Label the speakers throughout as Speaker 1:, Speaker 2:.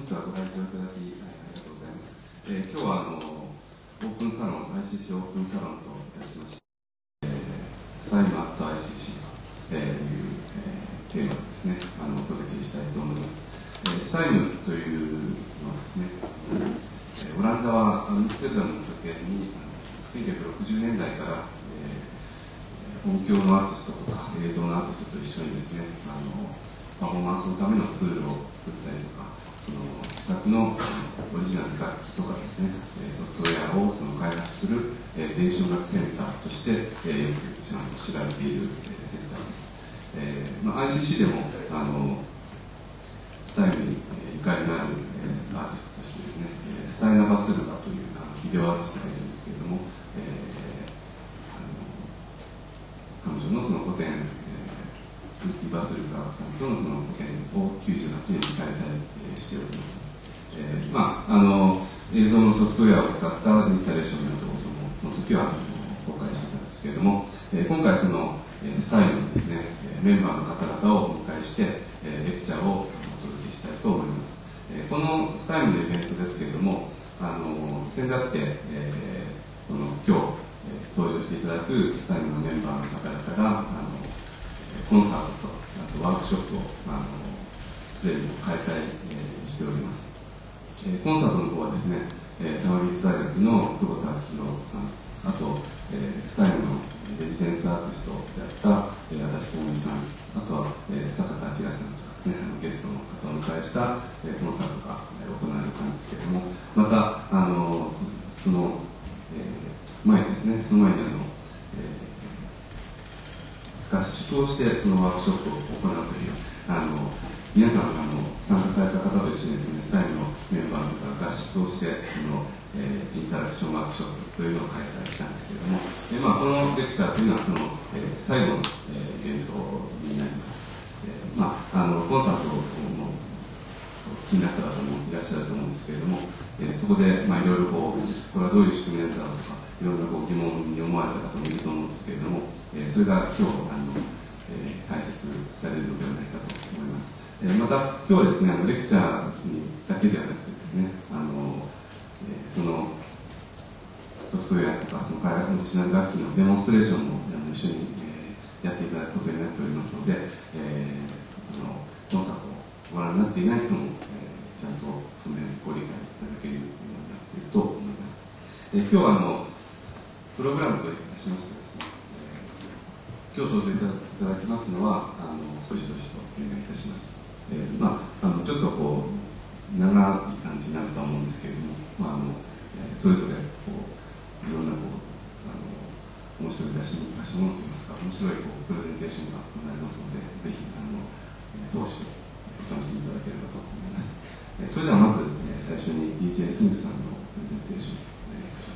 Speaker 1: 日はご来場いただきありがとうございます。今日はオープンサロン、ICC オープンサロンといたしまして、スタイムアット ICC という、テーマでですね、お届けしたいと思います。スタイムというのはですね、オランダはアムステルダムの拠点に1960年代から、音響のアーティストとか映像のアーティストと一緒にですね、パフォーマンスのためのツールを作ったりとか、自作のオリジナル楽器とかですね、ソフトウェアを開発する、電子音楽センターとして、よく知られている、センターです。ICC でもスタイルにゆかりのある、アーティストとしてですね、スタイナ・バスルバというビデオアーティストがいるんですけれども、彼女のその個展、ウッディ・バスルバさんとのその個展を98年に開催しております。映像のソフトウェアを使ったインスタレーションなどをその時は公開していたんですけれども、今回そのスタイルのですね、メンバーの方々をお迎えして、レクチャーをお届けしたいと思います。このスタイルのイベントですけれども、先だって、今日、登場していただくスタイルのメンバーの方々がコンサートとあとワークショップをすでに開催しております。コンサートの方はですね、多摩美術大学の久保田明宏さん、あと、スタイルのレジデンスアーティストであった足立智美さん、あとは坂田明さんとかですね、ゲストの方をお迎えしたコンサートが行われたんですけれども、またその前ですね、その前に合宿をしてそのワークショップを行うという皆さん参加された方と一緒にですね、スタイルのメンバーの方が合宿をしてインタラクションワークショップというのを開催したんですけれども、このレクチャーというのはその、最後の、イベントになります。コンサートも気になった方もいらっしゃると思うんですけれども、そこでいろいろこれはどういう仕組みなんだろうとか、いろんな疑問に思われた方もいると思うんですけれども、それが今日解説されるのではないかと思います。また今日はですね、レクチャーだけではなくてですね、そのソフトウェアとかその開発のオリジナル楽器のデモンストレーションも一緒に、やっていただくことになっておりますので、そのコンサートをご覧になっていない人も、ちゃんとその辺ご理解いただけるようになっていると思います。今日はプログラムといたしましてですね、今日登場いただきますのは少しとお願いいたします。ちょっとこう長い感じになるとは思うんですけれども、それぞれいろんな面白い出し物といいますか、面白いプレゼンテーションがございますので、ぜひ通してお楽しみいただければと思います。それではまず、最初に DJ スミクさんのプレゼンテーションをお願いいたします。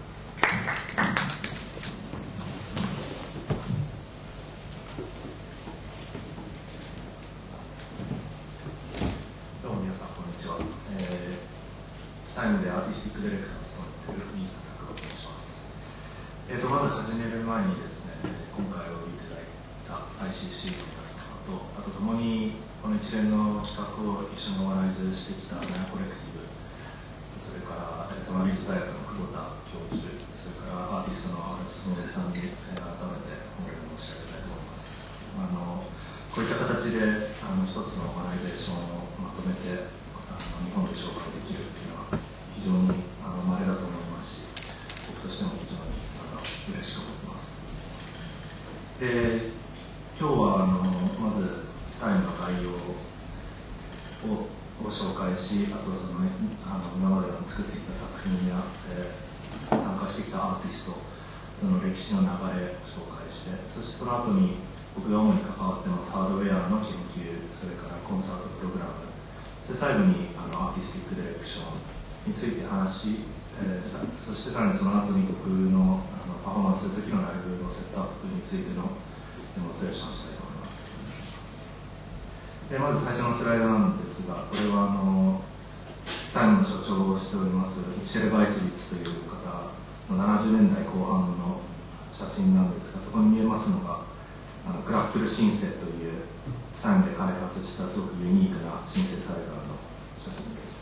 Speaker 2: どうも皆さんこんにちは。スタイムでアーティスティックディレクターを務めている新坂拓郎と申します。まず始める前にですね、今回お呼びいただいた ICC の皆様と、あと共にこの一連の企画を一緒にオーガナイズしてきたナヤコレクティブ、それから多摩美術大学の久保田教授、それからアーティストの足立智美さんに改めてお礼申し上げたいと思います。こういった形で一つのオーガナイゼーションをまとめて日本で紹介できるというのは非常に稀だと思いますし、僕としても非常に嬉しく思っています。で、今日はまずスタイルの概要をご紹介し、あとその、今まで作ってきた作品や、参加してきたアーティスト、その歴史の流れを紹介して、そしてその後に僕が主に関わっていますハードウェアの研究、それからコンサートプログラム、そして最後にアーティスティックディレクションについて話し、そしてさらにその後に僕のパフォーマンスする時のライブのセットアップについてのデモンストレーションをしたいと思います。まず最初のスライドなんですが、これはスタイムの所長をしておりますミシェル・バイスリッツという方の70年代後半の写真なんですが、そこに見えますのがクラッフルシンセというスタイムで開発したすごくユニークなシンセサイザーの写真です。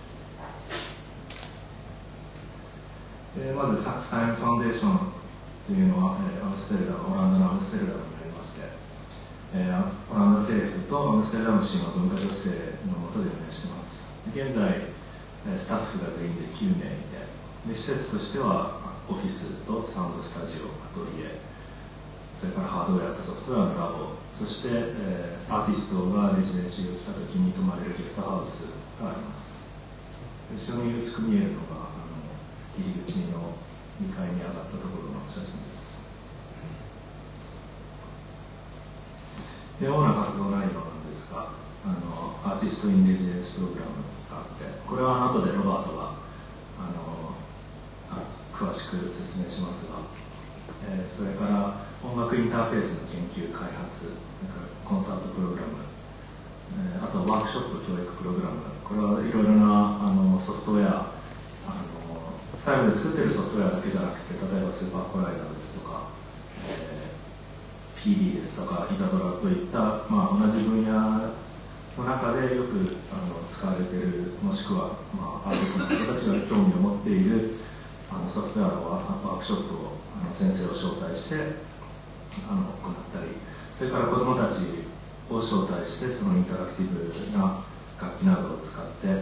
Speaker 2: まずサクサイムファンデーションというのは、オランダのアムステルダムにありまして、オランダ政府とアムステルダム市の文化助成の下で運営しています。現在、スタッフが全員で9名いて、施設としてはオフィスとサウンドスタジオ、アトリエ、それからハードウェアとソフトウェアのラボ、そして、アーティストがレジデンシーを来た時に泊まれるゲストハウスがあります。後ろに薄く見えるのが入り口の2階に上がったところの写真です。で、主な活動内容なんですが、アーティスト・イン・レジデンスプログラムがあって、これは後でロバートが詳しく説明しますが、それから音楽インターフェースの研究開発、コンサートプログラム、あとはワークショップ教育プログラム、これはいろいろなソフトウェア、スタイルで作っているソフトウェアだけじゃなくて、例えばスーパーコライダーですとか、PD ですとかイザドラといった、同じ分野の中でよく使われている、もしくは、アーティストの方たちが興味を持っているソフトウェアのワークショップを先生を招待して行ったり、それから子どもたちを招待してそのインタラクティブな楽器などを使って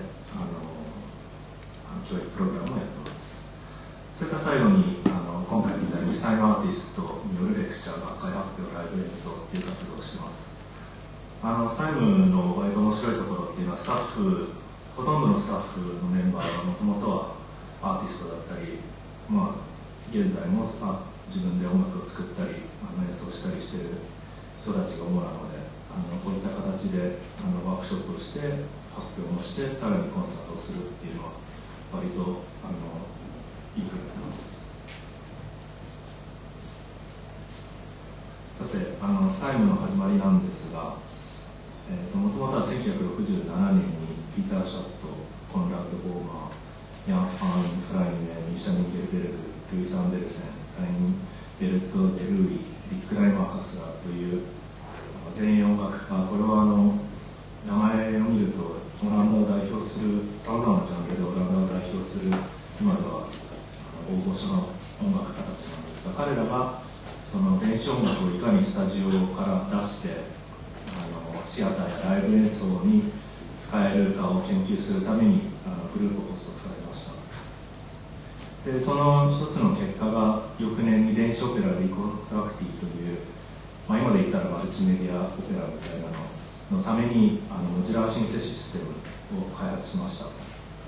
Speaker 2: 教育プログラムをやっています。それから最後に今回みたいにスタイルアーティストによるレクチャー、学会発表、ライブ演奏という活動をしています。スタイムの割と面白いところっていうのは、ほとんどのスタッフのメンバーはもともとはアーティストだったり、現在も自分で音楽を作ったり演奏したりしている人たちが主なので、こういった形でワークショップをして発表もしてさらにコンサートをするっていうのは割といいふうになってます。さて、スタイムの始まりなんですが、もともとは1967年にピーター・シャット、コンラッド・ボーマー、ヤン・ファーン・フライネ、ミシャ・ミケルベルグ、ルイス・アンデルセン、ライン・ベルト・デルーイ、ディック・ライマー・カスラーという前衛音楽家、これは名前を見るとオランダを代表する、さまざまなジャンルでオランダを代表する今では大御所の音楽家たちなんですが、彼らがその電子音楽をいかにスタジオから出してシアターやライブ演奏に使えるかを研究するためにグループを発足させました。でその一つの結果が翌年に電子オペラリコンストラクティという、今で言ったらマルチメディアオペラみたいなののためにモジュラーシンセシステムを開発しました。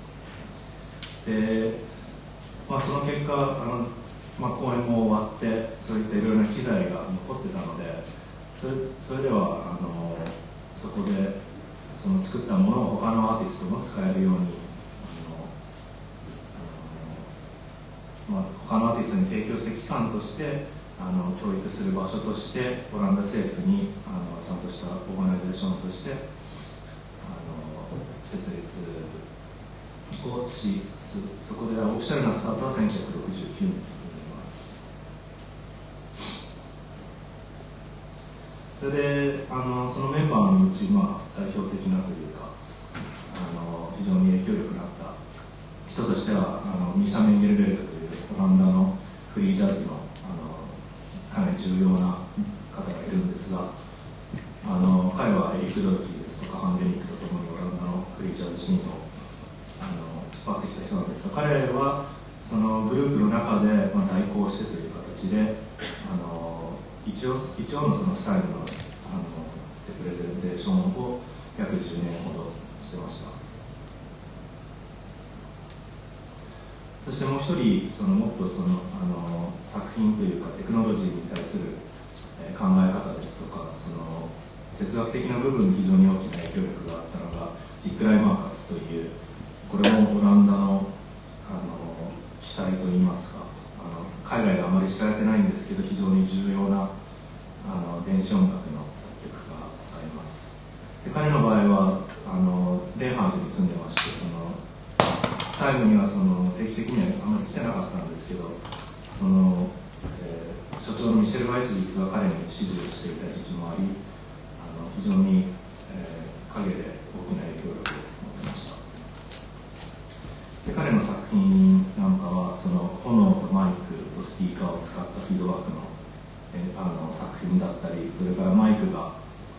Speaker 2: で、その結果公演も終わってそういったいろいろな機材が残ってたので、それではそこでその作ったものを他のアーティストも使えるように他のアーティストに提供して機関として教育する場所としてオランダ政府にちゃんとしたオーガナイゼーションとして設立をし、そこでオフィシャルなスタートは1969年になります。それでそのメンバーのうち、代表的なというか非常に影響力のあった人としてはミシャ・メンゲルベルグというオランダのフリージャズのかなり重要な方がいるんですが、彼はエリック・ドルフィーですとかハン・ベニックとともにオランダのフリージャズシーンを引っ張ってきた人なんですが、彼はそのグループの中で代行してという形で一応のそのスタイルのレプレゼンテーションを約10年ほどしてました。そしてもう一人もっと作品というかテクノロジーに対する考え方ですとか哲学的な部分に非常に大きな影響力があったのがディック・ライマーカスという、これもオランダの奇才といいますか海外ではあまり知られてないんですけど非常に重要な電子音楽の作曲家があります。で彼の場合はデンハーグに住んでまして、スタイルには定期的にはあまり来てなかったんですけど、所長のミシェル・ワイス実は彼に指示をしていた時期もあり、非常に陰で大きな影響力を持ってました。で彼の作品なんかはその炎とマイクとスピーカーを使ったフィードバックの、作品だったり、それからマイクを、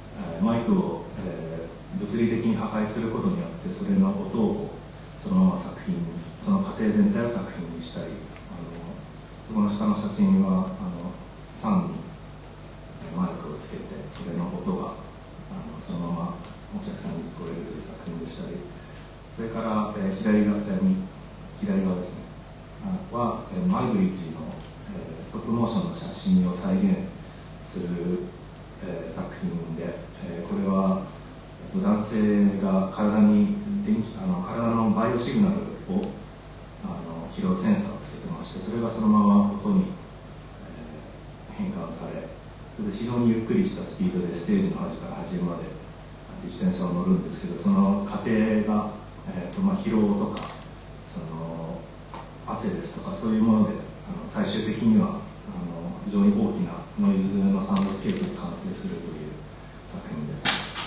Speaker 2: 物理的に破壊することによってそれの音をそのまま作品に、その過程全体を作品にしたり、そこの下の写真は3にマイクをつけてそれの音がそのままお客さんに聞こえるという作品でしたり、それから、左側ですねはマイブリッジの、ストップモーションの写真を再現する、作品で、これは男性が体のバイオシグナルを拾うセンサーをつけてまして、それがそのまま音に、変換され、それで非常にゆっくりしたスピードでステージの端から端まで自転車を乗るんですけど、その過程が、疲労とかその汗ですとかそういうもので最終的には非常に大きなノイズのサウンドスケープに完成するという作品です。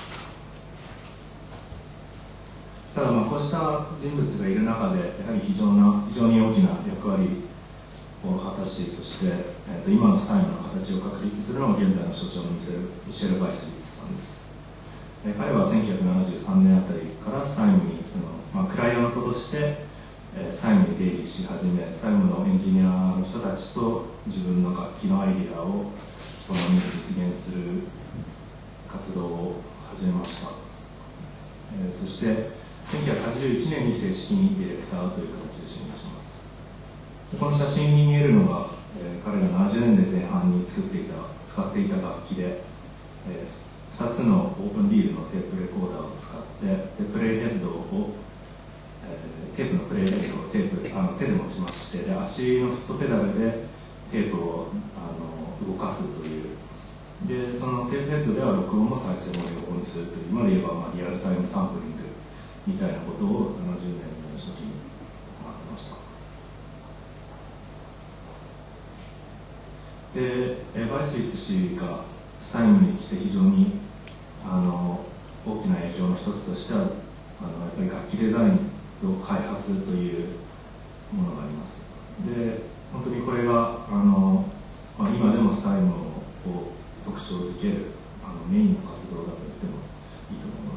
Speaker 2: ただこうした人物がいる中でやはり非常に大きな役割を果たし、そして、今のスタイムの形を確立するのが現在の所長のミシェル・バイスリッツさんです。彼は1973年あたりからスタイムにクライアントとしてスタイムに出入りし始め、スタイムのエンジニアの人たちと自分の楽器のアイデアを共に実現する活動を始めました。そして1981年に正式にディレクターという形で就任します。この写真に見えるのが、彼が70年代前半に使っていた楽器で、2つのオープンリールのテープレコーダーを使ってテープのプレイヘッドを手で持ちまして、で足のフットペダルでテープを動かすという、でそのテープヘッドでは録音も再生も横にするという、今で言えばリアルタイムサンプリングみたいなことを70年の初期に行ってました。でバイスリッツ氏がスタイムに来て非常に大きな影響の一つとしてはやっぱり楽器デザインと開発というものがあります。で本当にこれが今でもスタイムを特徴づけるメインの活動だと言ってもいいと思います。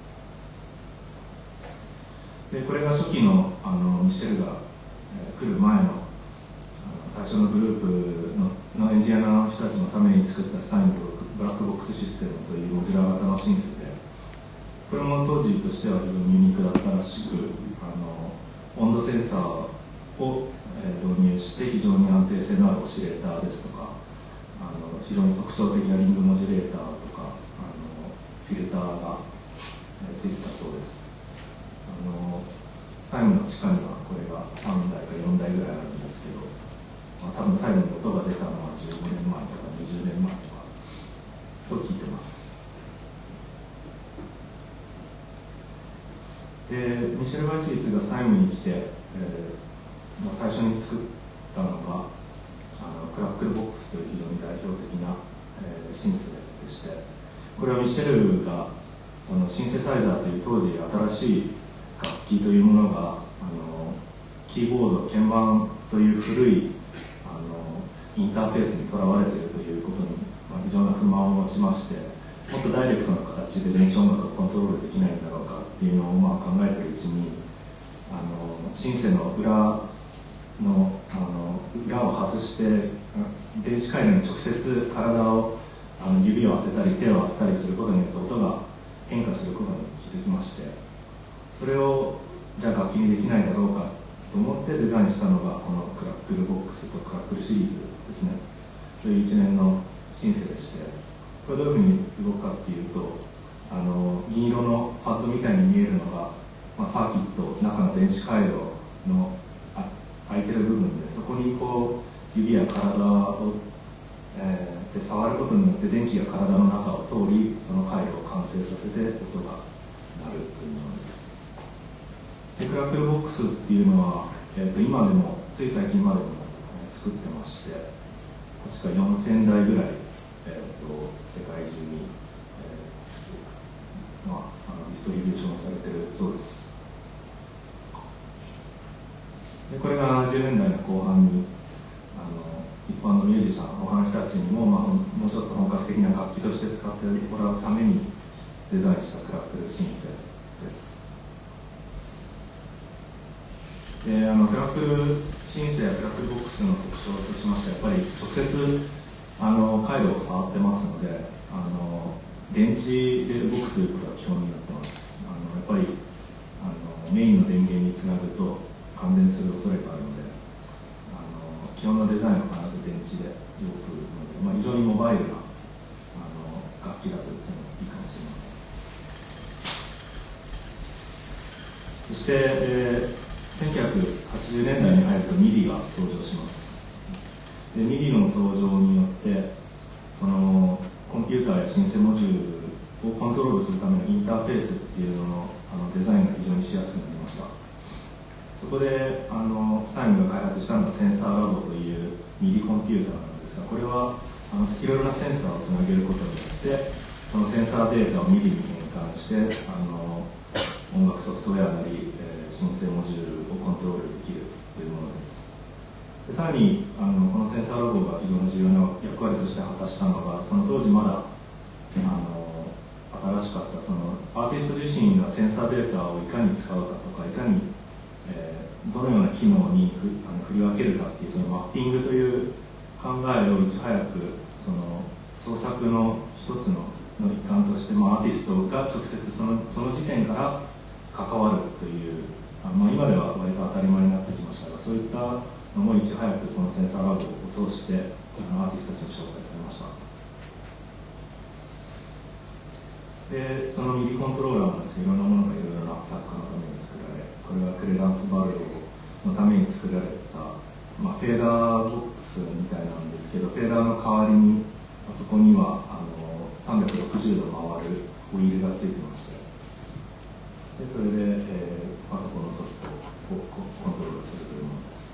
Speaker 2: でこれが初期のミシェルが来る前の最初のグループのエンジニアの人たちのために作ったスタイムブラックボックスシステムというモジュラー型のシンセで、これも当時としては非常にユニークだったらしく、温度センサーを導入して非常に安定性のあるオシレーターですとか、非常に特徴的なリングモジュレーターとかフィルターがついてたそうです。スタイムの地下にはこれが3台か4台ぐらいあるんですけど、多分最後に音が出たのは15年前とか20年前とかと聞いてます。でミシェル・バイスリッツがスタイムに来て、最初に作ったのがクラックルボックスという非常に代表的な、シンセでして、これはミシェルがそのシンセサイザーという当時新しい楽器というものがキーボード、鍵盤という古いインターフェースにとらわれているということに、非常な不満を持ちまして、もっとダイレクトな形で電子音楽をコントロールできないんだろうかっていうのを考えているうちに、シンセの裏を外して電子回路に直接指を当てたり手を当てたりすることによって音が変化することに気づきまして、それをじゃあ楽器にできないだろうかと思ってデザインしたのがこのクラックルボックスとクラックルシリーズですねという一連のシンセでして、これどういうふうに動くかっていうと、銀色のパッドみたいに見えるのが、サーキット中の電子回路の空いてる部分で、そこに指や体を、で触ることによって電気が体の中を通り、その回路を完成させて音が鳴るというものです。でクラックルボックスっていうのは、今でもつい最近までも作ってまして、確か4000台ぐらい、世界中に、 ディストリビューションされているそうです。でこれが70年代の後半に一般のミュージシャン、他の人たちにも、もうちょっと本格的な楽器として使ってもらうためにデザインしたクラックルシンセです。でクラックルシンセやクラックルボックスの特徴としましては、やっぱり直接回路を触ってますので、電池で動くということが基本になってます。やっぱりメインの電源につなぐと感電する恐れがあるので、基本のデザインは必ず電池で動くので、非常にモバイルな楽器だと言ってもいいかもしれません。そして、1980年代に入ると MIDI が登場します。で MIDI の登場によってそのコンピューターやシンセモジュールをコントロールするためのインターフェースっていうののデザインが非常にしやすくなりました。そこでスタイムが開発したのがセンサーラボという MIDI コンピューターなんですが、これはいろいろなセンサーをつなげることによってそのセンサーデータを MIDI に変換して音楽ソフトウェアなり申請モジュールをコントロールできるというものです。でさらにこのセンサーラボが非常に重要な役割として果たしたのが、その当時まだ新しかったそのアーティスト自身がセンサーデータをいかに使うかとか、いかに、どのような機能に振り分けるかっていうそのマッピングという考えをいち早くその創作の一つの一環として、アーティストが直接その時点から関わるという今では割と当たり前になってきましたが、そういったのもいち早くこのセンサーラボを通してアーティストたちに紹介されました。でその MIDI コントローラーなんですけど、いろんなものがいろいろな作家のために作られ、これはクレランス・バルローのために作られた、フェーダーボックスみたいなんですけど、フェーダーの代わりにあそこには360度回るホイールがついてまして、でそれで、パソコンのソフトをコントロールするというものです。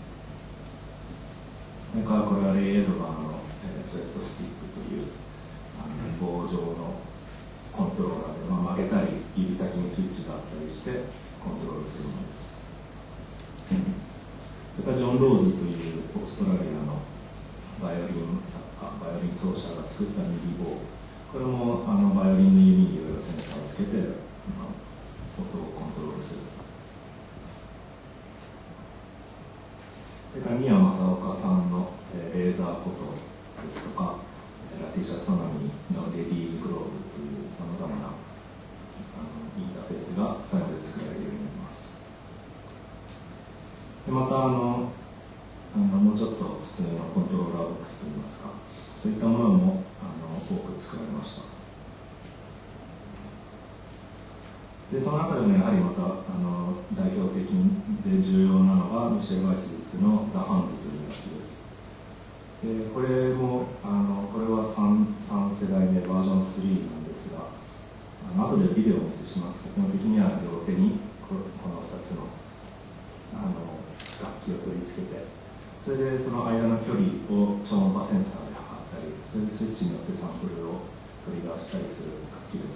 Speaker 2: それからこれはレイ・エドバーの、スウェットスティックという棒状のコントローラーで、曲げたり指先にスイッチがあったりしてコントロールするものです。それからジョン・ローズというオーストラリアのバイオリン作家、バイオリン奏者が作ったミディボー、これもバイオリンの弓にいろいろセンサーをつけて音をコントロールする。それから宮正岡さんのレーザーコトですとか、ラティシャ・ソナミのレディーズ・グローブというさまざまなインターフェースがスタイルで作られるようになります。でまたもうちょっと普通のコントローラーボックスといいますか、そういったものも多く作られました。でその中でもやはりまた代表的で重要なのがミシェル・ワイスリッツのザ・ハンズという楽器です。でこれもこれは 3世代目バージョン3なんですが、後でビデオをお見せしますが、基本的には両手にこの2つの楽器を取り付けて、それでその間の距離を超音波センサーで測ったり、それでスイッチによってサンプルをトリガーしたりする楽器です。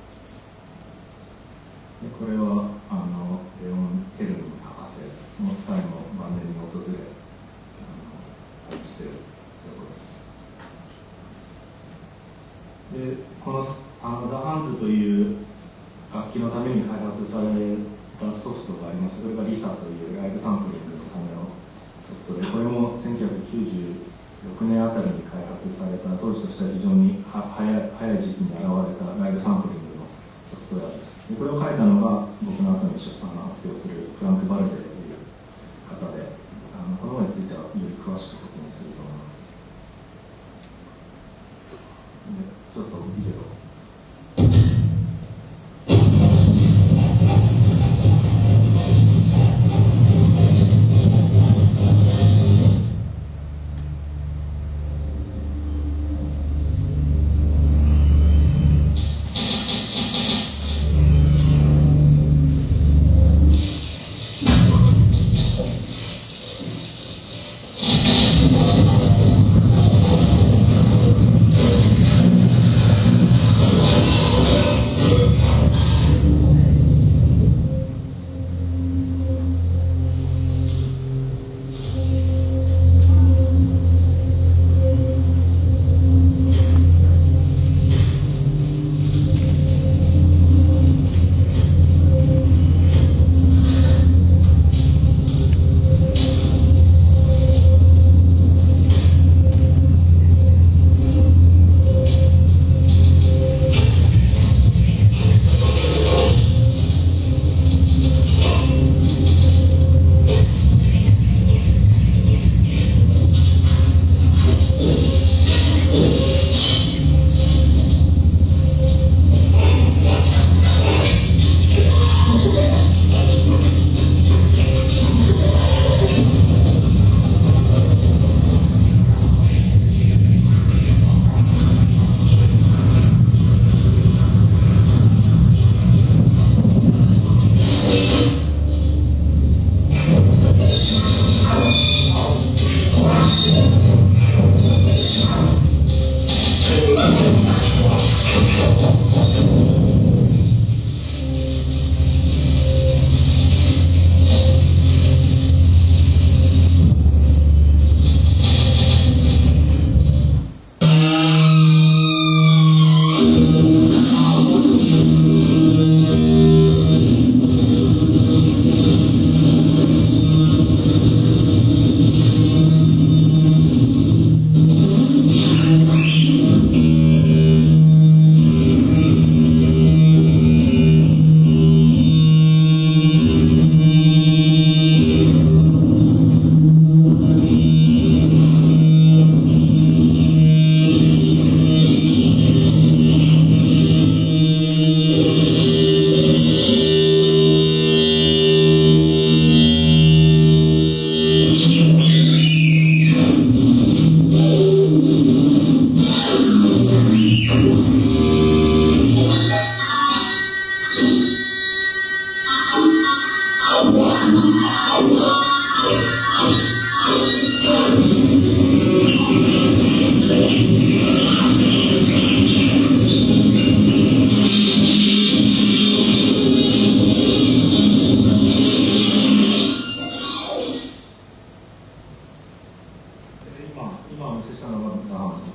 Speaker 2: でこれはレオン・ヘルミン博士のスタイの晩年に訪れ配置しているところです。でこのザ・ハンズという楽器のために開発されたソフトがありまして、それがリサというライブサンプリングのためのソフトで、これも1996年あたりに開発された、当時としては非常に早い時期に現れたライブサンプリングのソフトウェアです。でこれを書いたのが僕の後に発表するフランク・バルデルという方で、このものについてはより詳しく説明すると思います。でちょっとビデオ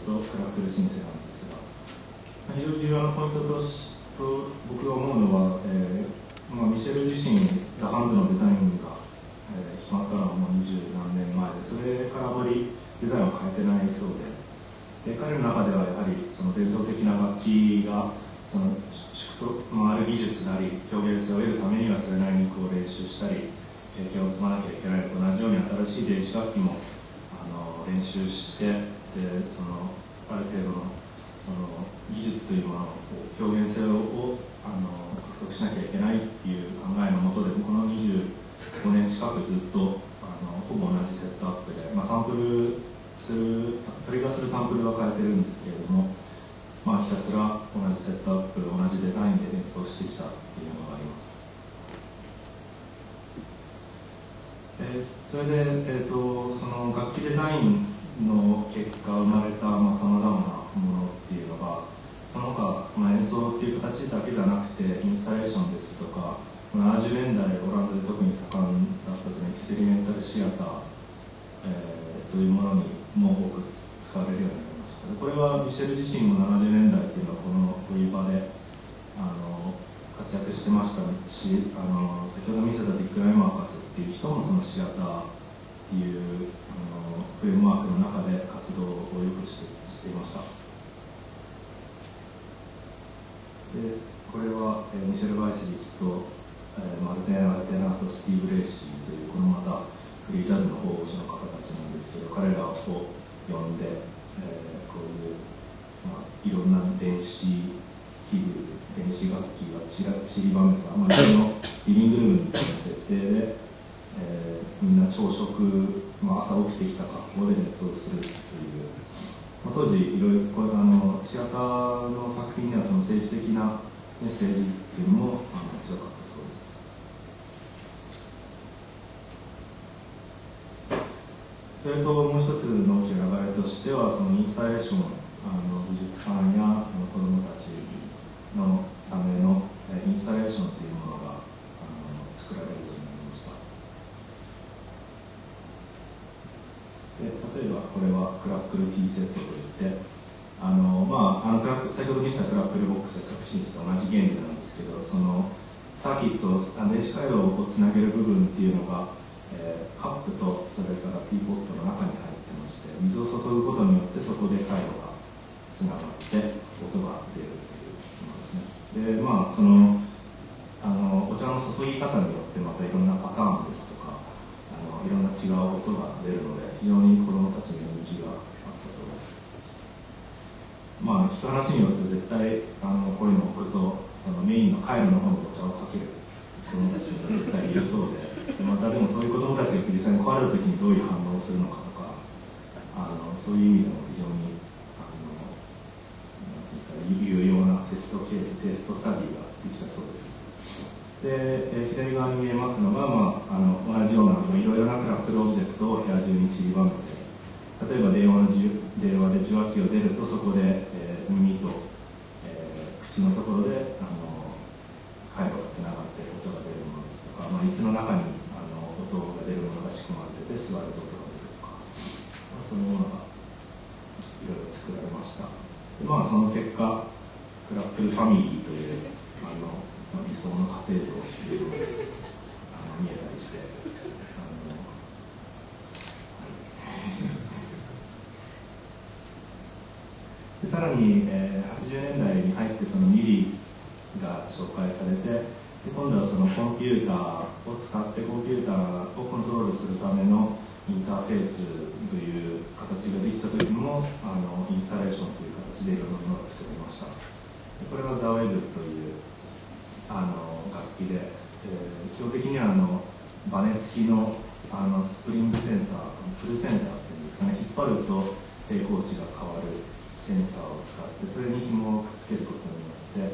Speaker 3: とクラックルシンセなんですが、非常に重要なポイントと僕が思うのは、ミシェル自身がハンズのデザインが、決まったのはもう20何年前で、それからあまりデザインを変えてないそうで、彼の中ではやはりその伝統的な楽器がそのある技術なり表現性を得るためにはそれなりにこう練習したり経験を積まなきゃいけないのと同じように、新しい電子楽器も練習して、でそのある程度のその技術というものの表現性を獲得しなきゃいけないっていう考えのもとで、この25年近くずっとほぼ同じセットアップで、サンプルするトリガーするサンプルは変えてるんですけれども、ひたすら同じセットアップ同じデザインで演奏してきたっていうのがあります。それで、その楽器デザインの結果生まれたさまざまなものっていうのが、その他、演奏っていう形だけじゃなくてインスタレーションですとか、70年代オランダで特に盛んだったそのエクスペリメンタルシアター、というものにも多く使われるようになりました。これはミシェル自身も70年代というのはこういう場で活躍してましたし、先ほど見せたディック・ライマーカスっていう人もそのシアターっていうフレームワークの中で活動をよくしていました。でこれは、ミシェル・バイスリッツと、マルテン・アルテナーとスティーブ・レイシーというこのまたフリージャズの大御所の方たちなんですけど、彼らを呼んで、こういう、いろんな電子器具、電子楽器が散りばめた、家のリビングルームみたいな設定で、みんな朝食、朝起きてきた格好で演奏するという、当時いろいろこれシアターの作品にはその政治的なメッセージっていうのも強かったそうです。それともう一つの大きな流れとしては、そのインスタレーション、美術館やその子どもたちのためのインスタレーションというものが作られるようになりました。で例えばこれはクラックル T セットといって、先ほど見せたクラックルボックスや革新室と同じ原理なんですけど、そのサーキット、電子回路をつなげる部分っていうのが、カップとそれからティーポットの中に入ってまして、水を注ぐことによってそこで回路がつながって音が出るというものですね。でそのお茶の注ぎ方によってまたいろんなパターンですとかいろんな違う音が出るので、非常に子どもたちに人気があったそうです。聞く話によって絶対こういうのを置くとそのメインの回路の方にお茶をかける子どもたちが絶対いるそうで、またでもそういう子どもたちが実際に壊れた時にどういう反応をするのかとか、そういう意味でも非常に有用なテストケース、テストスタディができたそうです。で、左側に見えますのが、同じようないろいろなクラックルオブジェクトを部屋中に散りばめて、例えば電話で受話器を出るとそこで、耳と、口のところで回路がつながって音が出るものですとか、椅子の中に音が出るものが仕組まれてて座ると音が出るとか、そういうものがいろいろ作られました。でその結果、クラックルファミリーという理想の家庭像というのが見えたりして、でさらに、80年代に入ってそのミリが紹介されて、で今度はそのコンピューターを使ってコンピューターをコントロールするためのインターフェースという形ができた時にもインスタレーションという形でいろんなものが作られました。でこれはザウェブという楽器で、基本的にはバネ付きのスプリングセンサー、フルセンサーっていうんですかね、引っ張ると平行値が変わるセンサーを使って、それに紐をくっつけることによって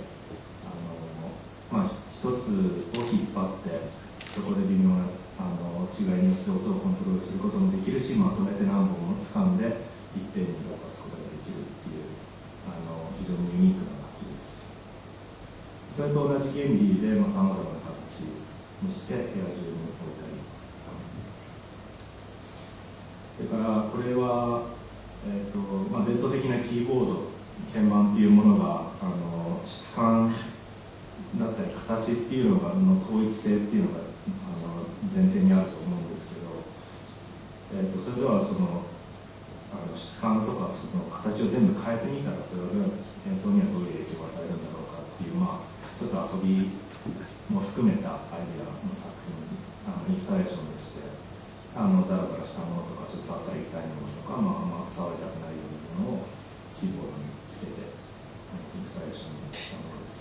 Speaker 3: 一つを引っ張ってそこで微妙な違いによって音をコントロールすることもできるし、まとめて何本も掴んでいっぺんに動かすことができるっていう非常にユニークな楽器です。それと同じ原理でさまざまな形にして部屋中に置いたり、それからこれは伝統的なキーボード、鍵盤っていうものが質感だったり形っていうのがの統一性っていうのが前提にあると思うんですけど、それではその質感とかその形を全部変えてみたらそれが演奏にはどういう影響を与えるんだろうかっていう、ちょっと遊びも含めたアイデアの作品、インスタレーションでして、ザラザラしたものとかちょっと触ったり痛いものとか、触りたくないようなものをキーボードにつけてインスタレーションしたものです。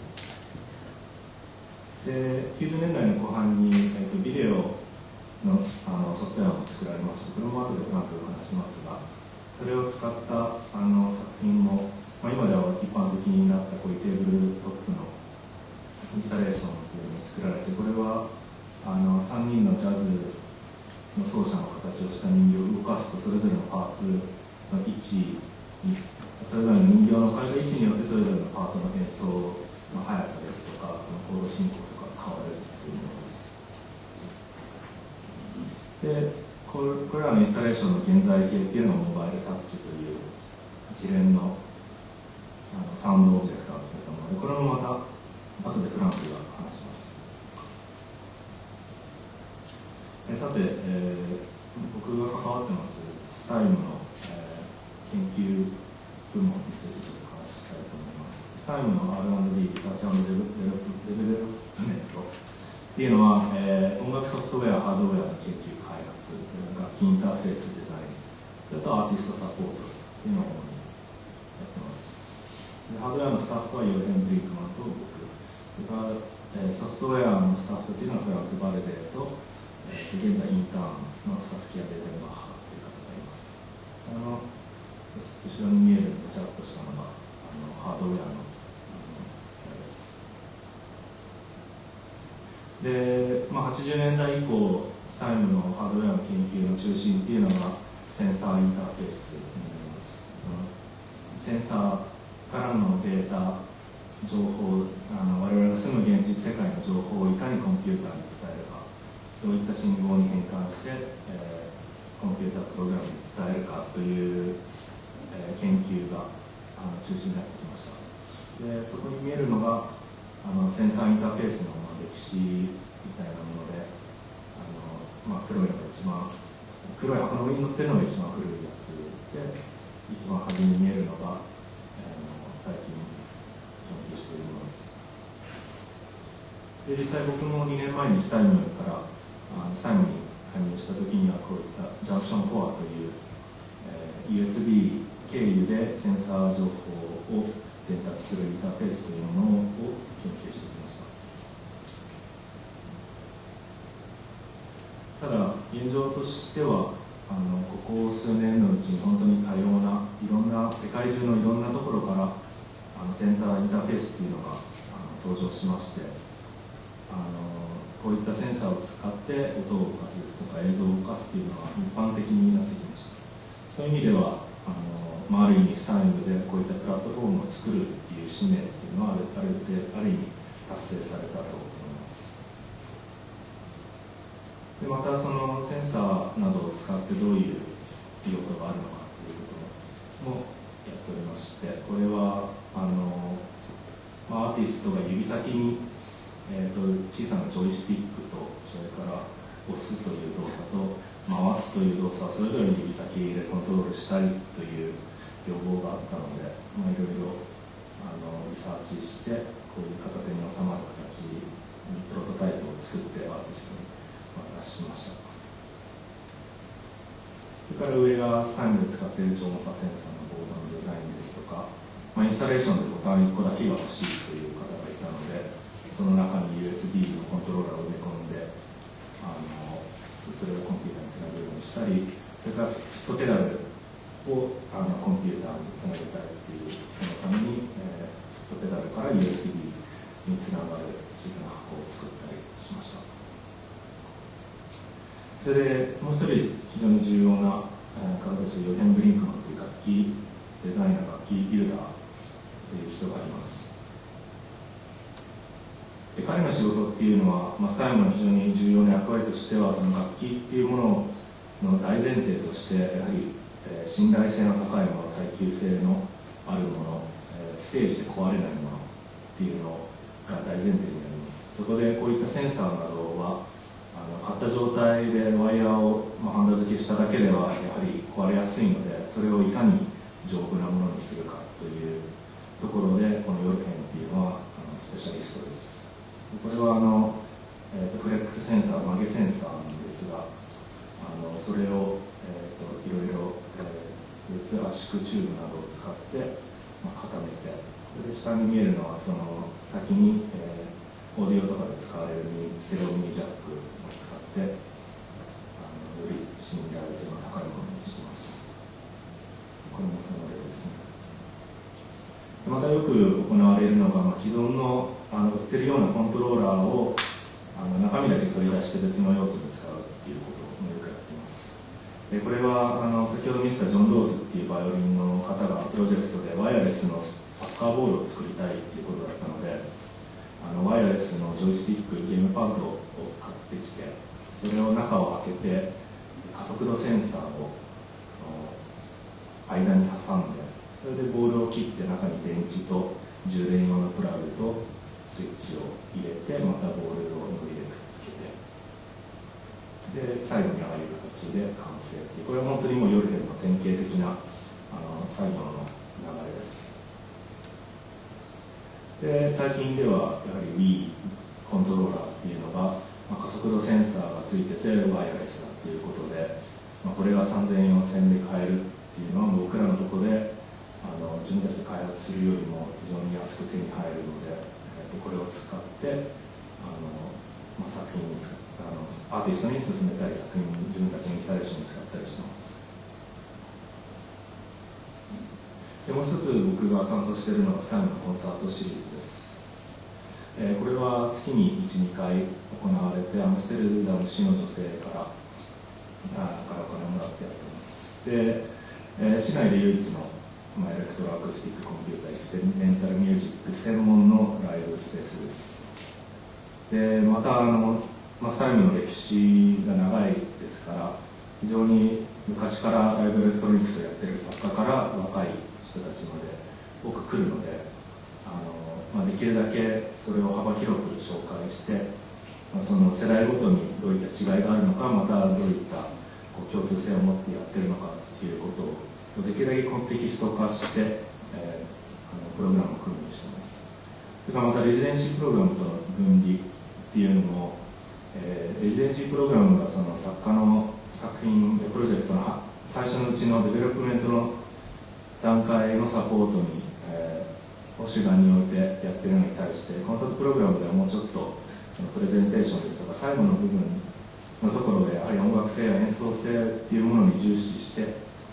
Speaker 3: で、90年代の後半に、ビデオのソフトウェアも作られまして、これも後でフランクで話しますが、それを使った作品も、今では一般的になったこういうテーブルトップのインスタレーションというのを作られて、これは3人のジャズの奏者の形をした人形を動かすと、それぞれのパーツの位置に、それぞれの人形の置かれた位置によってそれぞれのパートの演奏の速さですとか、コード進行とか変わるというものです。で、これらのインスタレーションの現在形っていうのがモバイルタッチという一連のサウンドオブジェクトを使ったもので、これもまた後でフランクが話します。さて、僕が関わってますスタイムの、研究部門についてちょっと話したいと思います。スタイムの R&D、リサーチ&デベロップメントっていうのは、音楽ソフトウェア、ハードウェアの研究開発、楽器インターフェースデザイン、それとアーティストサポートっていうのを主にやってます。でハードウェアのスタッフはヨーヘン・ブリンクマンと僕、それから、ソフトウェアのスタッフっていうのはフランク・バルデーと、現在インターンのサスキア・ベデンバッハという方がいます。後ろに見えるぐちゃっとしたのがハードウェアのです。で、80年代以降、スタイムのハードウェアの研究の中心っていうのがセンサーインターフェースになります。そのセンサーからのデータ、情報、我々が住む現実世界の情報をいかにコンピューターに伝えるか、どういった信号に変換して、コンピュータープログラムに伝えるかという、研究が中心になってきました。で、そこに見えるのがセンサーインターフェースの歴史みたいなもので、黒いのが一番、黒い箱の上に乗ってるのが一番古いやつで、一番端に見えるのが、最近研究しているものです。で、実際僕も2年前にスタイムからスタイムに加入した時にはこういったジャンクションコアという、USB 経由でセンサー情報を伝達するインターフェースというものを研究してきました。ただ現状としてはここ数年のうちに本当に多様ないろんな世界中のいろんなところからセンターインターフェースっていうのが登場しまして、こういったセンサーを使って音を動かすですとか映像を動かすっていうのが一般的になってきました。そういう意味ではある意味スタイムでこういったプラットフォームを作るっていう使命っていうのはある意味達成されたと思います。でまたそのセンサーなどを使ってどういう用途があるのかっていうこともやっておりまして、これはアーティストが指先に、小さなジョイスティックとそれから押すという動作と回すという動作をそれぞれに指先でコントロールしたいという要望があったので、いろいろリサーチしてこういう片手に収まる形にプロトタイプを作ってアーティストに渡しました。それから上がスタイムで使っている超音波センサーのボードのデザインですとか、インスタレーションでボタン1個だけが欲しいという方がいたので、その中に USB のコントローラーを埋め込んでそれをコンピューターにつなげるようにしたり、それからフットペダルをコンピューターにつなげたいという人のために、フットペダルから USB につながる小さな箱を作ったりしました。それでもう一人非常に重要な方としてヨヘン・ブリンクマンという楽器デザイナー、楽器ビルダーという人がいます。で彼の仕事っていうのは、スタイムの非常に重要な役割としては、その楽器っていうものの大前提としてやはり信頼性の高いもの、耐久性のあるもの、ステージで壊れないものっていうのが大前提になります。そこでこういったセンサーなどは買った状態でワイヤーをハンダ付けしただけではやはり壊れやすいので、それをいかに丈夫なものにするかというところで、このヨルヘンっていうのはスペシャリストです。これはフレックスセンサー、曲げセンサーなんですが、それを、いろいろ、別圧縮チューブなどを使って、固めて、それで下に見えるのはその先に、オーディオとかで使われるステレオミニジャックを使ってより信頼性の高いものにしています。これもその例ですね。またよく行われるのが、既存の売ってるようなコントローラーを中身だけ取り出して別の用途に使うっていうこともよくやっています。でこれは先ほど見せたジョン・ローズっていうバイオリンの方がプロジェクトでワイヤレスのサッカーボールを作りたいっていうことだったので、ワイヤレスのジョイスティック、ゲームパッドを買ってきて、それを中を開けて加速度センサーを間に挟んで、それでボールを切って中に電池と充電用のプラグとスイッチを入れて、またボールをノリでくっつけて、で最後にああいう形で完成っていう、これは本当にもうヨルヘンの典型的な作業の流れです。で最近ではやはり Wii コントローラーっていうのが、加速度センサーがついててワイヤレスだっていうことで、これが3000円4000円で買えるっていうのは僕らのところで自分たちで開発するよりも非常に安く手に入るので、これを使って作品にアーティストに進めたり、作品に自分たちのインスタレーションに使ったりしてます。でもう一つ僕が担当しているのがスタイムのコンサートシリーズです。これは月に 1,2 回行われて、アムステルダム市の女性からお金をもらってやってます。で、市内で唯一のエレクトロアコースティックコンピューター、エクスペリメンタルミュージック専門のライブスペースです。でまたスタイムの歴史が長いですから、非常に昔からライブエレクトロニクスをやってる作家から若い人たちまで多く来るので、できるだけそれを幅広く紹介して、その世代ごとにどういった違いがあるのか、またどういった共通性を持ってやってるのかっていうことをできるだけテキスト化して、プログラムを組むようにしています。それからまたレジデンシープログラムとの分離っていうのも、レジデンシープログラムがその作家の作品プロジェクトの最初のうちのデベロップメントの段階のサポートに、主眼に置いてやってるのに対して、コンサートプログラムではもうちょっとそのプレゼンテーションですとか最後の部分のところでやはり音楽性や演奏性っていうものに重視してや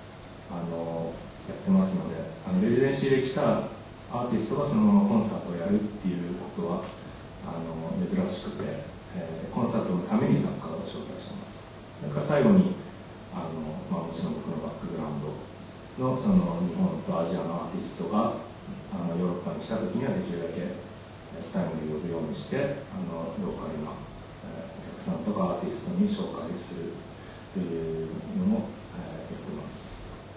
Speaker 3: ってますので、レジデンシーで来たアーティストがそのままコンサートをやるっていうことは珍しくて、コンサートのために作家を招待してます。それから最後にもちろん僕のバックグラウンドのその日本とアジアのアーティストがヨーロッパに来た時にはできるだけスタイルに呼ぶようにして、ローカルなお客さんとかアーティストに紹介するというのもやってます。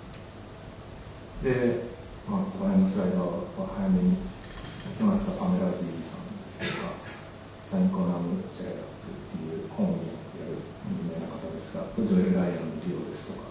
Speaker 3: で、ここら辺のスライドは早めにいきますが、パメラ・ジーさんですとか、サインコナム・シェラックっていう本をやる有名な方ですが、ジョエル・ライアンのデュオですとか、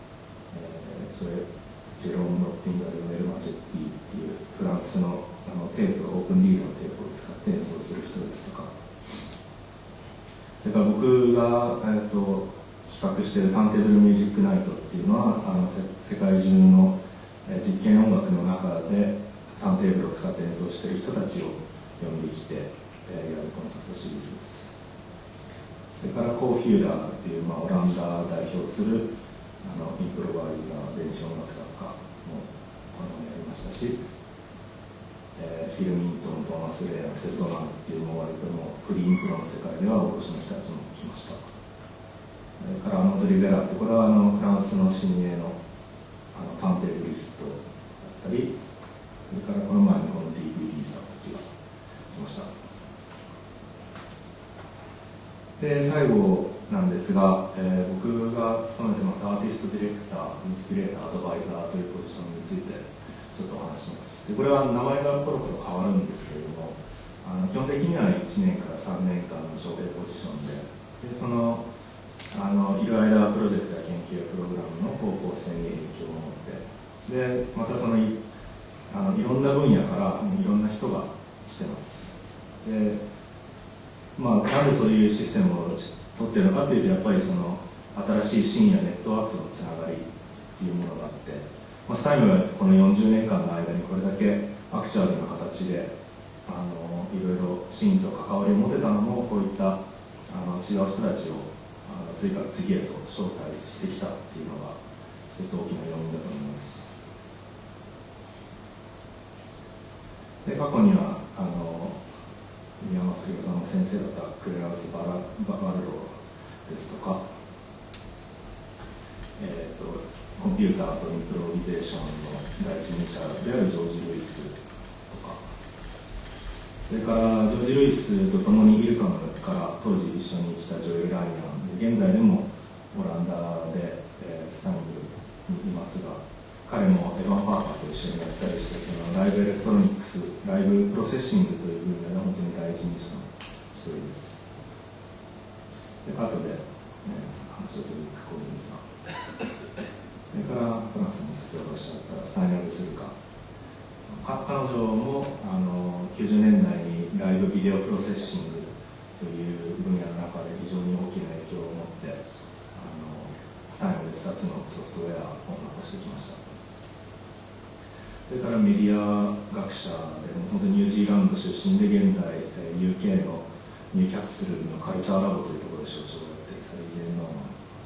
Speaker 3: ジェローム・ロッティンガル・メルマチェッティっていうフランスのテープ、オープンリードのテープを使って演奏する人ですとか、それから僕が、企画しているターンテーブルミュージックナイトっていうのは世界中の実験音楽の中でターンテーブルを使って演奏している人たちを呼んできてやるコンサートシリーズです。それからコー・フューラーっていう、オランダを代表するインプロバイザー、電子音楽作家もこのやりましたし、フィル・ミントン、トーマス・レイ、アクセル・ドナンっていう割ともうフリーインプロの世界では大御所の人たちも来ました。それからドリベラって、これはフランスの新鋭のターンテーブリストだったり、それからこの前のこの DVD さんたちが来ました。で最後なんですが、僕が務めてますアーティストディレクター、インスピレーター、アドバイザーというポジションについてちょっとお話します。でこれは名前がコロコロ変わるんですけれども、基本的には1年から3年間の招聘ポジションで、そのいる間プロジェクトや研究やプログラムの方向性に影響を持って、でまたそのいろんな分野からいろんな人が来てます。でなんでそういうシステムを取ってるのかというと、やっぱりその新しいシーンやネットワークとのつながりっていうものがあって、スタイムはこの40年間の間にこれだけアクチュアルな形でいろいろシーンと関わりを持てたのも、こういった違う人たちを次から次へと招待してきたっていうのが一つ大きな要因だと思います。で過去には宮本博さんの先生だったクレラウス・バルローですとか、コンピューターとインプロビゼーションの第一人者であるジョージ・ルイスとか、それからジョージ・ルイスと共にイルカムから当時一緒に来たジョエル・ライアン、現在でもオランダで、スタイムにいますが、彼もエヴァン・パーカーと一緒にやったりして、そのライブエレクトロニクス、ライブプロセッシングという分野で本当に第一人者の一人です。で後で、話をするニック・コーリンさん、それからフランスも先ほどおっしゃったスタイナー・デスルカ、彼女も90年代にライブビデオプロセッシングという分野の中で非常に大きな影響を持ってスタイムで2つのソフトウェアを残してきました。それからメディア学者で、本当にニュージーランド出身で、現在 UK のニューキャッスルのカルチャーラボというところで所長をやっているサリー・ジェーン・ノーマン、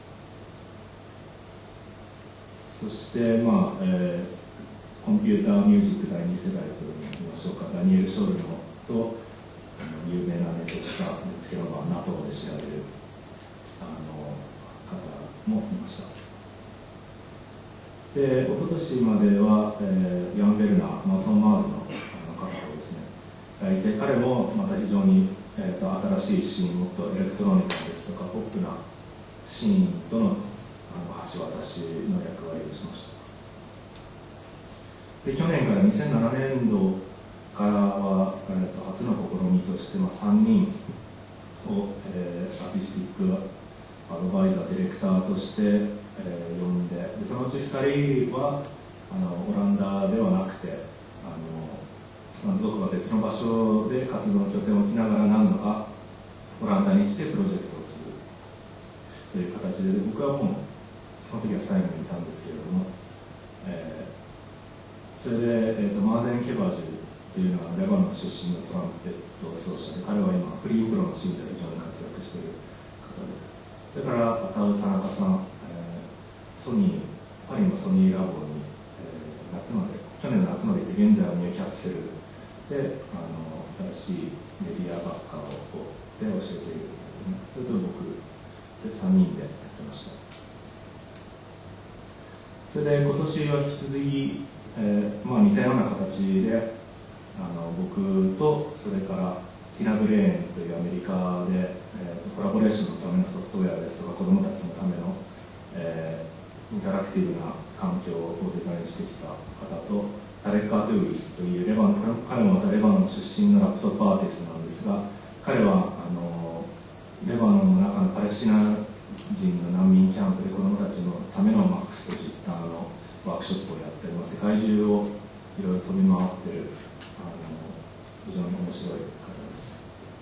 Speaker 3: そして、コンピューターミュージック第2世代といいましょうか、ダニエル・ショルノと有名なネットスターですけど、NATO で知られる方もいました。で、一昨年までは、ヤン・ベルナー、マーソン・マーズの方とですね、いて、彼もまた非常に、新しいシーン、もっとエレクトロニカですとか、ポップなシーンとの橋渡しの役割をしました。で、去年から2007年度からは、初の試みとして、3人を、アーティスティックアドバイザー、ディレクターとして、呼んで、そのうち2人はオランダではなくて、どこか別の場所で活動の拠点を置きながら何度かオランダに来てプロジェクトをするという形で、僕はもうその時はスタイムにいたんですけれども、それで、マーゼン・ケバジュというのはレバノン出身のトランペット奏者で、彼は今フリープロのシーンで非常に活躍している方です。それから田中さん、パリのソニーラボに、去年の夏までいて、現在はニューキャッスルで新しいメディア学科で教えているんですね。それと僕で3人でやってました。それで今年は引き続き、似たような形で僕と、それからティナ・ブレーンというアメリカで、コラボレーションのためのソフトウェアですとか、子どもたちのための、インタラクティブな環境をデザインしてきた方と、タレック・アトゥーリという彼もまたレバノン出身のラップトップアーティストなんですが、彼はレバノンの中のパレスチナ人の難民キャンプで子どもたちのためのマックスと実態のワークショップをやっております。世界中をいろいろ飛び回っている非常に面白い方です。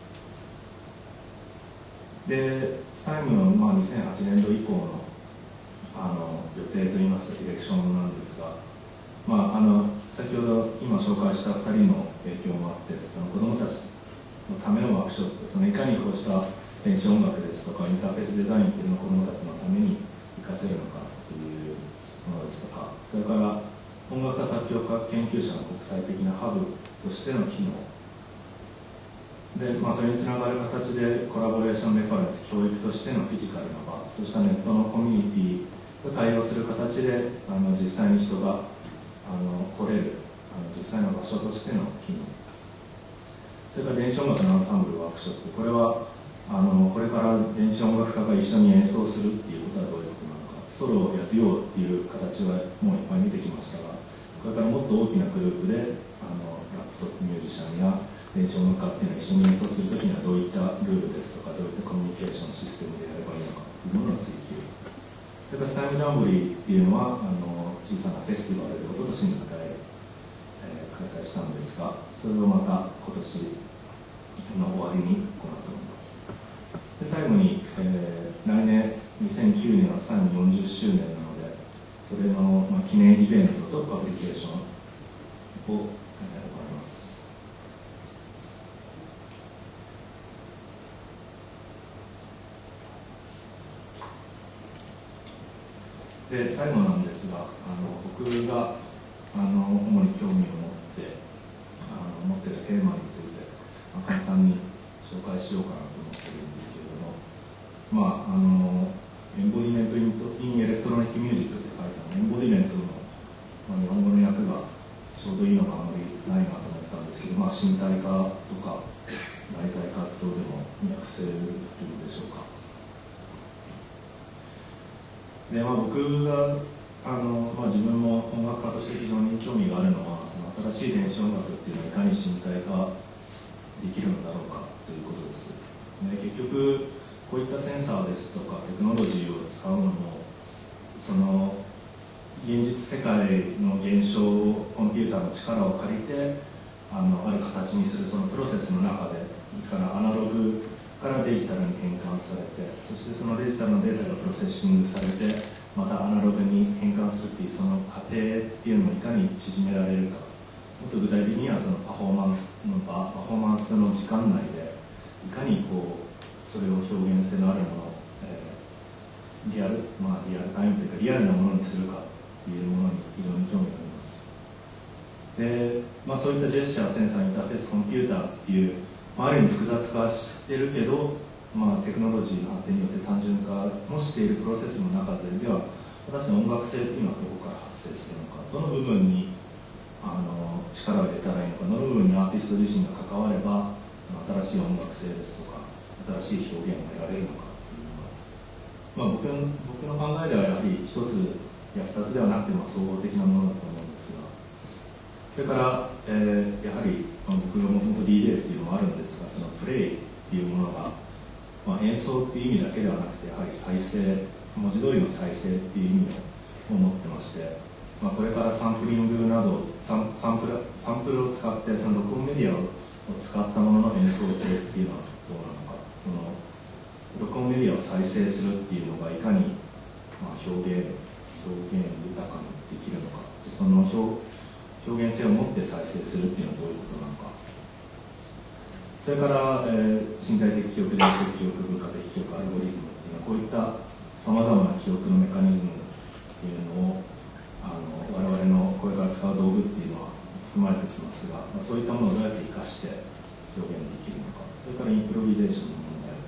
Speaker 3: で、スタイムの、2008年度以降の予定といいますか、ディレクションなんですが、先ほど今紹介した2人の影響もあって、その子どもたちのためのワークショップ、そのいかにこうした電子音楽ですとかインターフェースデザインっていうのを子どもたちのために活かせるのかというものですとか、それから音楽家作曲家研究者の国際的なハブとしての機能で、それにつながる形でコラボレーションレファレンス、教育としてのフィジカルな場、そうしたネットのコミュニティと対応する形で実際に人が来れる実際の場所としての機能、それから電子音楽のアンサンブルワークショップ、これはこれから電子音楽家が一緒に演奏するっていうことはどういうことなのか、ソロやデュオっていう形はもういっぱい見てきましたが、これからもっと大きなグループでラップトップミュージシャンや電子音楽家っていうのは一緒に演奏するときにはどういったルールですとか、どういったコミュニケーションシステムでやればいいのかというものを追求。それからスタイムジャンボリーっていうのは小さなフェスティバルで一昨年に1回、開催したんですが、それをまた今年の終わりに行うと思います。で最後に、来年2009年はスタイム40周年なので、それの、記念イベントとパブリケーションを、行います。で最後なんですが、僕が主に興味を持っているテーマについて、簡単に紹介しようかなと思っているんですけれども、エンボディメント・イン・エレクトロニック・ミュージックって書いてあるエンボディメントの、日本語の訳がちょうどいいのがあまりないなと思ったんですけど、身体化とか内在化等でも訳せるんでしょうか。で僕が自分も音楽家として非常に興味があるのは、その新しい電子音楽っていうのはいかに身体化できるのだろうかということです。結局こういったセンサーですとかテクノロジーを使うのも、その現実世界の現象をコンピューターの力を借りてある形にするそのプロセスの中で、ですからアナログからデジタルに変換されて、そしてそのデジタルのデータがプロセッシングされてまたアナログに変換するっていうその過程っていうのをいかに縮められるか、もっと具体的にはそのパフォーマンスの時間内でいかにそれを表現性のあるものを、リアルタイムというかリアルなものにするかっていうものに非常に興味があります。で、そういったジェスチャー、センサー、インターフェース、コンピューターっていう、ある意味複雑化してるけど、テクノロジーの発展によって単純化もしているプロセスの中で、では果たして音楽性っていうのはどこから発生するのか、どの部分に力を入れたらいいのか、どの部分にアーティスト自身が関わればその新しい音楽性ですとか新しい表現を得られるのかっていうのは、僕の考えではやはり一つや二つではなくて総合的なものだと思うんですが、それから、やはり僕がもともと DJ っていうのもあるんですが、そのプレイっていうものが、演奏っていう意味だけではなくて、やはり再生、文字通りの再生っていう意味を持ってまして、これからサンプリングなどサンプルを使ってその録音メディアを使ったものの演奏性っていうのはどうなのか、その録音メディアを再生するっていうのがいかに、表現豊かにできるのか、その表現性を持って再生するっていうのはどういうことなのか、それから、身体的記憶、電子的記憶、文化的記憶、アルゴリズムっていうのはこういったさまざまな記憶のメカニズムっていうのを我々のこれから使う道具っていうのは含まれてきますが、そういったものをどうやって生かして表現できるのか、それからインプロビゼーションの問題、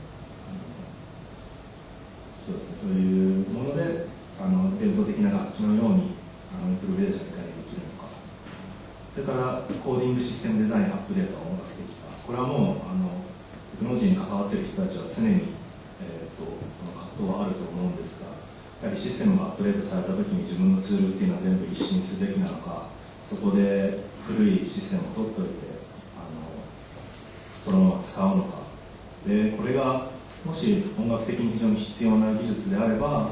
Speaker 3: そういうもので伝統的な楽器のようにインプロビゼーションがいかにできるのか、それからコーディングシステムデザイン、アップデート、音楽的化、これはもうテクノロジーに関わっている人たちは常に、その葛藤はあると思うんですが、やはりシステムがアップデートされたときに自分のツールっていうのは全部一新すべきなのか、そこで古いシステムを取っておいてそのまま使うのかで、これがもし音楽的に非常に必要な技術であれば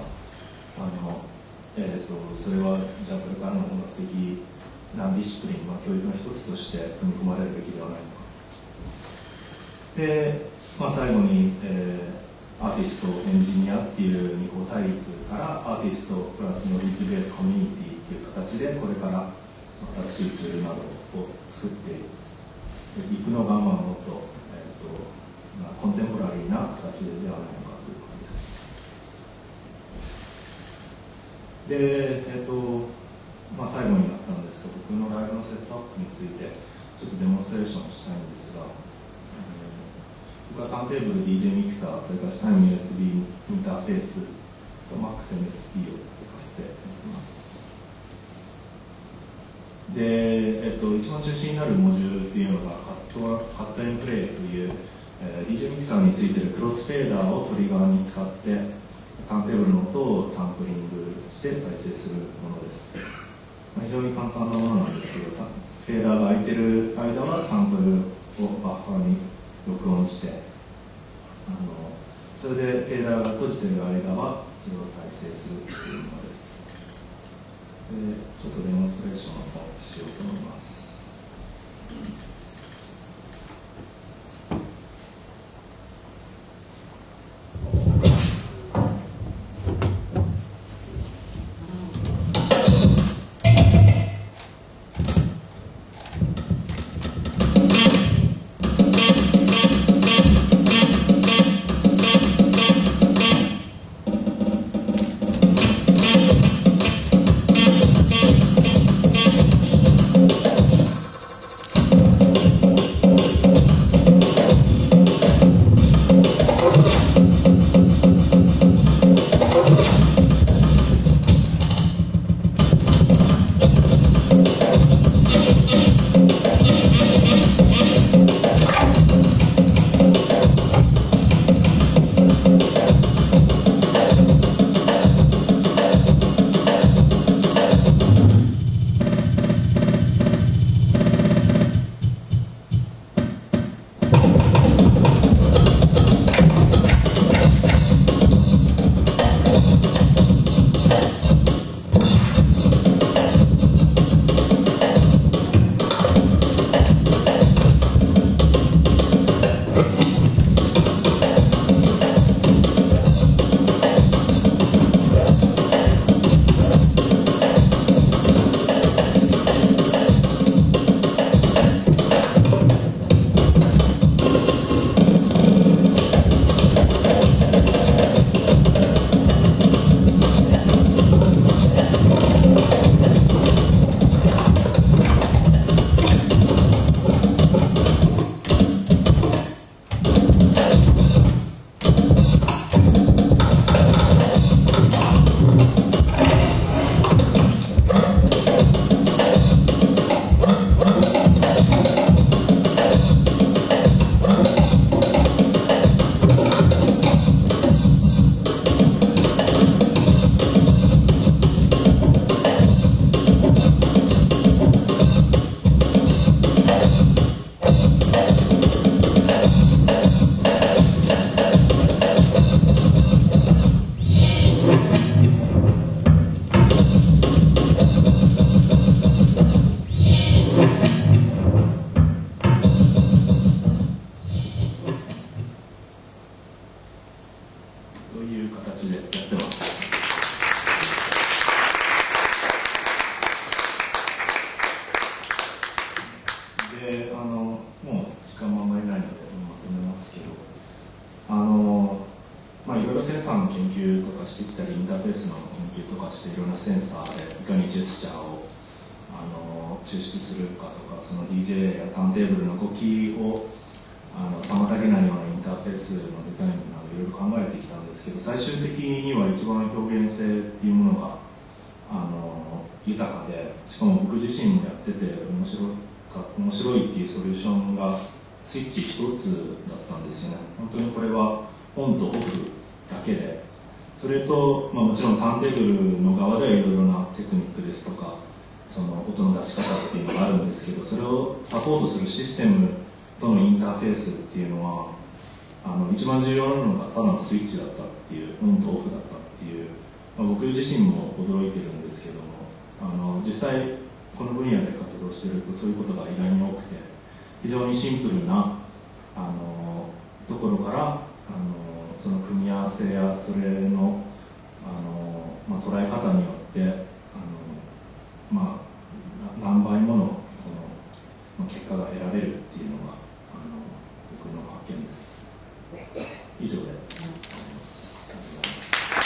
Speaker 3: それはじゃあこれからの音楽的なディシプリン、教育の一つとして組み込まれるべきではないのか。で、最後に、アーティスト、エンジニアっていう二項対立からアーティストプラスノレッジベースコミュニティっていう形でこれから新しいツールなどを作っていくのがもっと、コンテンポラリーな形ではないのかということです。で、最後になったんですが、僕のライブのセットアップについてちょっとデモンストレーションしたいんですが、僕はターンテーブル、DJ ミキサー、それからスタイム USB インターフェースと MAX-MSP を使っています。で、一番中心になるモジュールっていうのがカットエンプレイという DJ ミキサーについているクロスフェーダーをトリガーに使ってターンテーブルの音をサンプリングして再生するものです。非常に簡単なものなんですけど、フェーダーが空いている間はサンプルをバッファーに録音して、それでフェーダーが閉じている間はそれを再生するというものです。ちょっとデモンストレーションをしようと思います。してきたり、インターフェースの研究とかして、いろんなセンサーでいかにジェスチャーを抽出するかとか、その DJ やターンテーブルの動きを妨げないようなインターフェースのデザインなどいろいろ考えてきたんですけど、最終的には一番表現性っていうものが豊かで、しかも僕自身もやってて面白いっていうソリューションがスイッチ一つだったんですよね。本当にこれはオンとオフだけで、それと、もちろんターンテーブルの側ではいろいろなテクニックですとか、その音の出し方っていうのがあるんですけど、それをサポートするシステムとのインターフェースっていうのは一番重要なのがただのスイッチだったっていう、オンとオフだったっていう、僕自身も驚いてるんですけども、実際この分野で活動してるとそういうことが意外に多くて、非常にシンプルなところからその組み合わせやそれの捉え方によって何倍ものこの結果が得られるっていうのが僕の発見です。以上でございます。